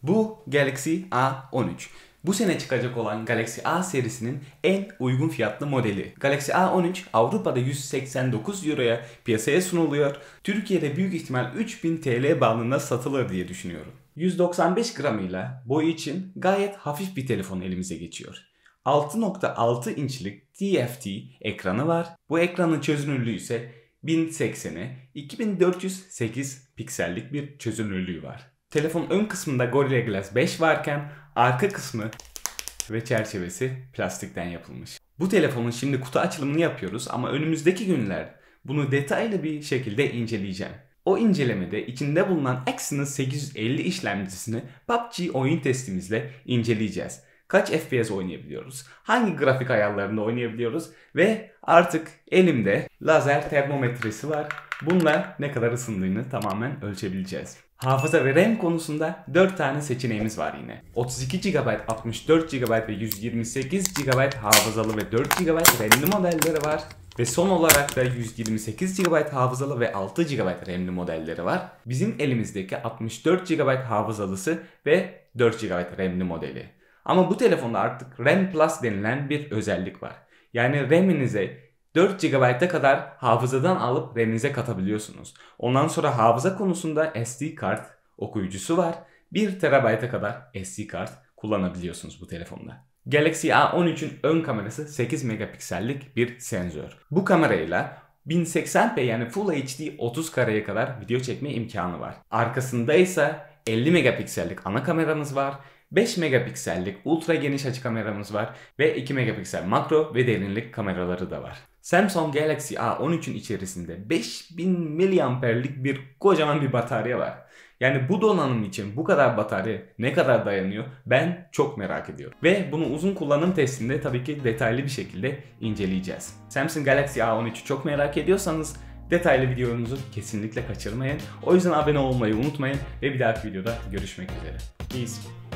Bu Galaxy A13. Bu sene çıkacak olan Galaxy A serisinin en uygun fiyatlı modeli. Galaxy A13 Avrupa'da 189 Euro'ya piyasaya sunuluyor. Türkiye'de büyük ihtimal 3000 TL bandında satılır diye düşünüyorum. 195 gramıyla boyu için gayet hafif bir telefon elimize geçiyor. 6.6 inçlik TFT ekranı var. Bu ekranın çözünürlüğü ise 1080'e 2408 piksellik bir çözünürlüğü var. Telefon ön kısmında Gorilla Glass 5 varken arka kısmı ve çerçevesi plastikten yapılmış. Bu telefonun şimdi kutu açılımını yapıyoruz ama önümüzdeki günler bunu detaylı bir şekilde inceleyeceğim. O incelemede içinde bulunan Exynos 850 işlemcisini PUBG oyun testimizle inceleyeceğiz. Kaç FPS oynayabiliyoruz? Hangi grafik ayarlarında oynayabiliyoruz? Ve artık elimde lazer termometresi var. Bununla ne kadar ısındığını tamamen ölçebileceğiz. Hafıza ve RAM konusunda 4 tane seçeneğimiz var yine. 32 GB, 64 GB ve 128 GB hafızalı ve 4 GB RAM'li modelleri var. Ve son olarak da 128 GB hafızalı ve 6 GB RAM'li modelleri var. Bizim elimizdeki 64 GB hafızalısı ve 4 GB RAM'li modeli. Ama bu telefonda artık RAM Plus denilen bir özellik var. Yani RAM'inize 4 GB'a kadar hafızadan alıp RAM'inize katabiliyorsunuz. Ondan sonra hafıza konusunda SD kart okuyucusu var. 1 TB'a kadar SD kart kullanabiliyorsunuz bu telefonda. Galaxy A13'ün ön kamerası 8 megapiksellik bir sensör. Bu kamerayla 1080p yani Full HD 30 kareye kadar video çekme imkanı var. Arkasında ise 50 megapiksellik ana kameramız var. 5 megapiksellik ultra geniş açı kameramız var ve 2 megapiksel makro ve derinlik kameraları da var. Samsung Galaxy A13'ün içerisinde 5000 mAh'lik bir kocaman bir batarya var. Yani bu donanım için bu kadar batarya ne kadar dayanıyor ben çok merak ediyorum. Ve bunu uzun kullanım testinde tabii ki detaylı bir şekilde inceleyeceğiz. Samsung Galaxy A13'ü çok merak ediyorsanız detaylı videomuzu kesinlikle kaçırmayın. O yüzden abone olmayı unutmayın ve bir dahaki videoda görüşmek üzere. Peace.